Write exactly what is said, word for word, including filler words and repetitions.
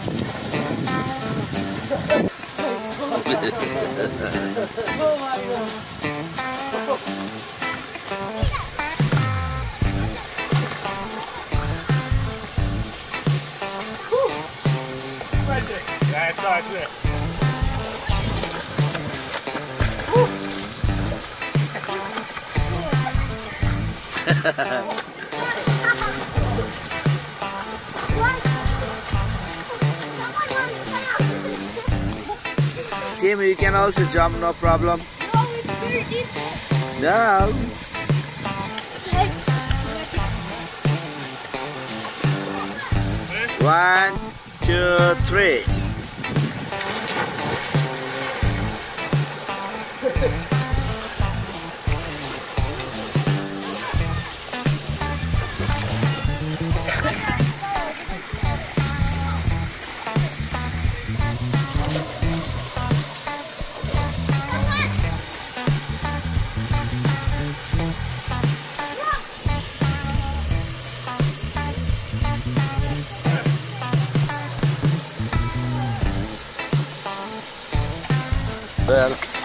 Right there. That's right there. Tim, you can also jump, no problem. No, it's very deep. No. One, two, three. Well.